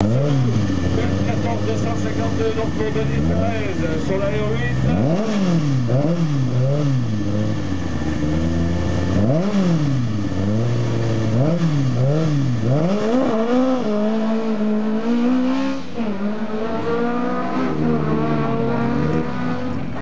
14 252 donc pour Denis Perez sur la héroïne.